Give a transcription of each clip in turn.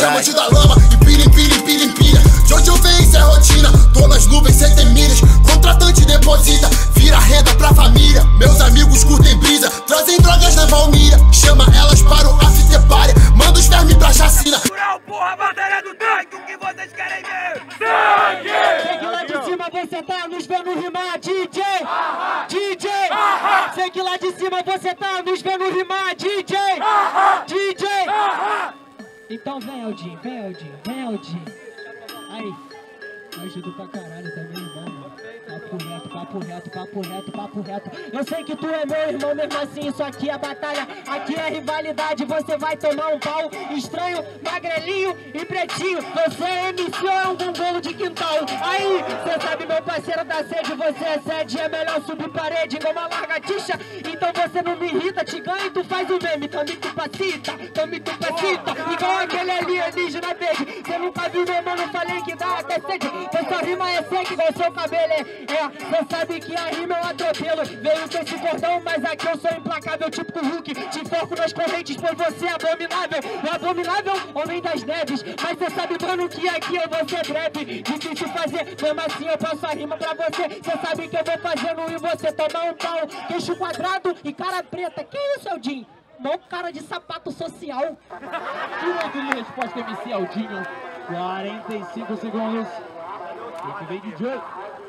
Diamante da lama, empilha, empilha, empilha, empilha. De onde eu venho, isso é rotina. Tô nas nuvens, cê tem milhas. Contratante deposita, vira renda pra família. Meus amigos curtem brisa, trazem drogas na Valmíria. Chama elas para o after party, manda os vermes pra chacina. Porra, a batalha do tanque, o que vocês querem ver? Sangue! Sei que lá de cima você tá nos vendo rimar, DJ! DJ! Sei que lá de cima você tá nos vendo rimar, DJ! DJ! Então vem, Eldinho, vem, Eldinho, vem, Eldinho. Aí, ajuda pra caralho também, irmão. Papo reto, papo reto, papo reto, papo reto. Eu sei que tu é meu irmão, mesmo assim, isso aqui é batalha, aqui é rivalidade. Você vai tomar um pau estranho, magrelinho e pretinho. Você é MC ou é um gongolo de quintal? Aí, cê sabe, meu parceiro da sede, você é sede, é melhor subir parede igual uma largatixa. Então você não me irrita, te ganha e tu faz o meme. Então me tupacita, igual aquele alienígena verde. Cê nunca viu meu mano, falei que dá até sede. Essa rima é seca igual seu cabelo cê sabe que a rima é um atropelo. Veio com esse cordão, mas aqui eu sou implacável, tipo Hulk. Te foco nas correntes, pois você é abominável. O abominável, homem das neves. Mas cê sabe, mano, que aqui eu vou ser breve. Difícil fazer, mesmo assim eu passo a rima pra você. Cê sabe que eu vou fazendo e você tomar um pau. Queixo quadrado e cara preta. Que isso, Eldinho? Não, cara de sapato social. Que de resposta, MC Aldinho. 45 segundos. Que vem DJ.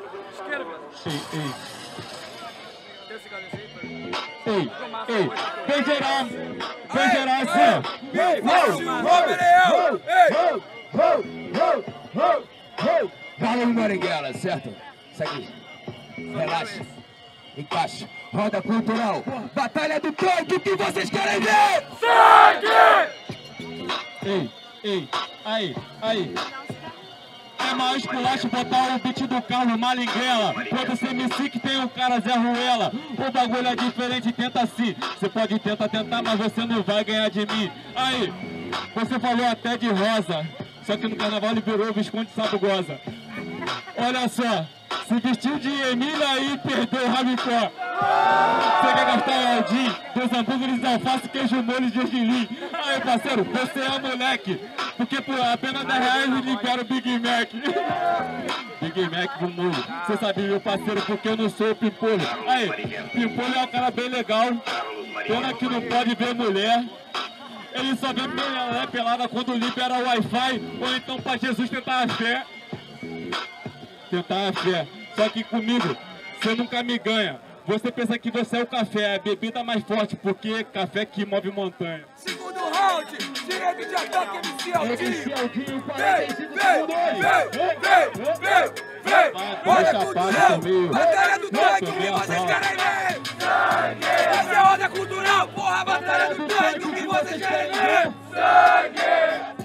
Ei, vem geral assim. Fala no Marighella, certo? Segue, relaxa, encaixa, roda cultural, batalha do tanque, o que vocês querem ver? Sangue! Ei, aí. É maior esculacho botar o beat do Carlos Marighella. Quando esse MC que tem o cara Zé Ruela. O bagulho é diferente, tenta sim. Você pode tentar, mas você não vai ganhar de mim. Aí, você falou até de rosa. Só que no carnaval ele virou Visconde Sabugosa. Olha só, se vestiu de Emília e perdeu o rabicó. Você quer gastar o Aldinho? 2 hambúrgueres de alface, queijo molho de gergelim. Aí, parceiro, você é moleque. Porque por apenas R$10 ele libera o Big Mac. Big Mac com molho. Você sabe, meu parceiro, porque eu não sou o Pimpolho. Aí, Pimpolho é um cara bem legal. Pena que não pode ver mulher. Ele só vê pelada quando libera o Wi-Fi. Ou então pra Jesus tentar a fé. Só que comigo, você nunca me ganha. Você pensa que você é o café, a bebida mais forte, porque café que move montanha. Segundo round, direito de ataque, MC Aldinho. 45 segundos. Vem! Roda cultural, batalha do tanque, o que vocês querem ver? Sangue! Essa é roda cultural, porra, batalha do tanque, o que vocês querem ver? Sangue!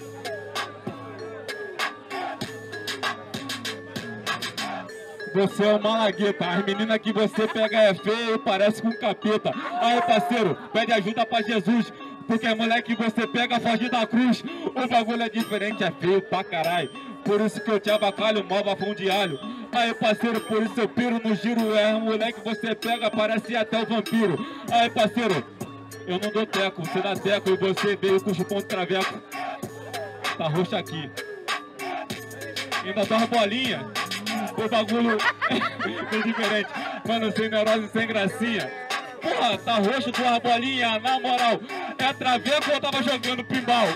Você é uma lagueta, as meninas que você pega é feia e parece com capeta. Aí, parceiro, pede ajuda pra Jesus, porque a mulher que você pega foge da cruz. O bagulho é diferente, é feio pra caralho. Por isso que eu te abacalho, mal bafão de alho. Aí, parceiro, por isso eu piro no giro. É a mulher que você pega, parece até o vampiro. Aí, parceiro, eu não dou teco, você dá teco e você veio com o chupão de traveco. Tá roxo aqui. Ainda dá uma bolinha. O bagulho é diferente, mano, sem neurose, sem gracinha. Porra, tá roxo, tua bolinha, na moral. É traveco ou eu tava jogando pinball?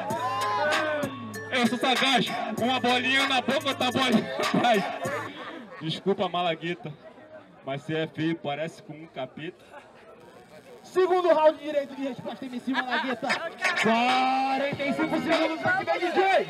Eu sou sagaz, uma bolinha na boca, outra bolinha atrás. Desculpa, malagueta, mas você é feio, parece com um capeta. Segundo round direito de resposta, MC Malagueta. 45 segundos pra cima, DJ.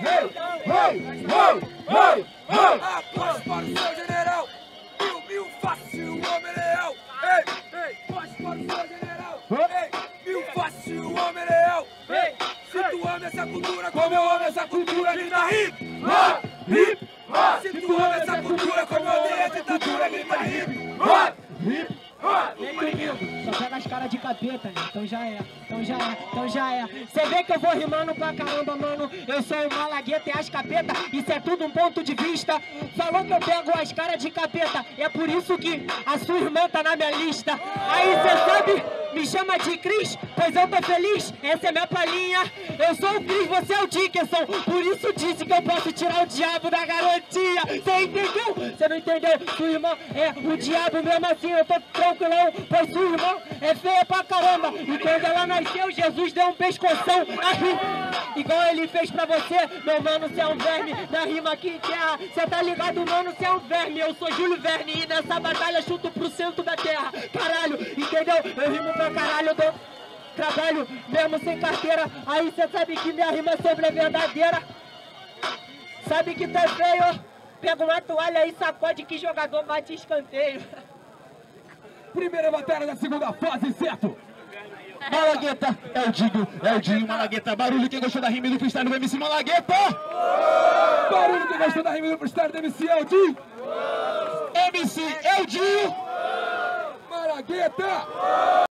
Após para o seu general. Mil fácil, homem leal. Após para o seu general. Mil fácil, homem leal. Se tu ama essa cultura, como eu amo essa cultura, grita hip hop, hip hop. Se tu ama essa cultura, como eu odeio a ditadura, grita hip hop, hip hop. comigo. Só pega as caras de capeta, né? Então já é. Cê vê que eu vou rimando pra caramba, mano. Eu sou o Malagueta e as capeta. Isso é tudo um ponto de vista. Falou que eu pego as caras de capeta. É por isso que a sua irmã tá na minha lista. Aí cê sabe, me chama de Cris, pois eu tô feliz. Essa é minha palhinha. Eu sou o Cris, você é o Dickerson. Por isso disse que eu posso tirar o diabo da garotinha. Cê entendeu? Cê não entendeu? Sua irmã é o diabo mesmo assim. Eu tô tranquilão, pois sua irmã é feia pra caramba. E quando ela nasceu, Jesus deu um pescoção. Aí, igual ele fez pra você, meu mano, cê é um verme. Na rima aqui em terra, cê tá ligado, mano, cê é um verme. Eu sou Júlio Verne e nessa batalha chuto pro centro da terra. Caralho, entendeu? Eu rimo pra caralho, eu dou trabalho mesmo sem carteira. Aí cê sabe que minha rima sempre é verdadeira. Sabe que tá feio? Pega uma toalha e sacode que jogador bate escanteio. Primeira batalha da segunda fase, certo? Malagueta, é o Dinho, Malagueta. Barulho, quem gostou da rima do freestyle do MC Malagueta? Barulho, quem gostou da rima do freestyle do MC Eldinho? MC Eldinho! Malagueta!